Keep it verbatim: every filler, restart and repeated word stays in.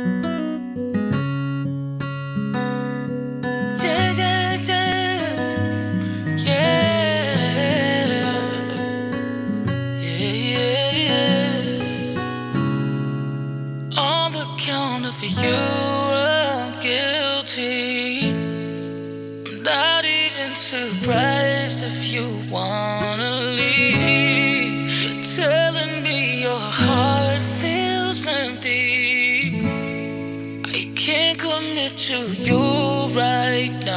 Yeah, yeah, yeah, yeah, yeah, yeah. On the count of you, I'm guilty. I'm not even surprised if you wanna leave. You're telling me your heart feels empty. I can't commit to you right now.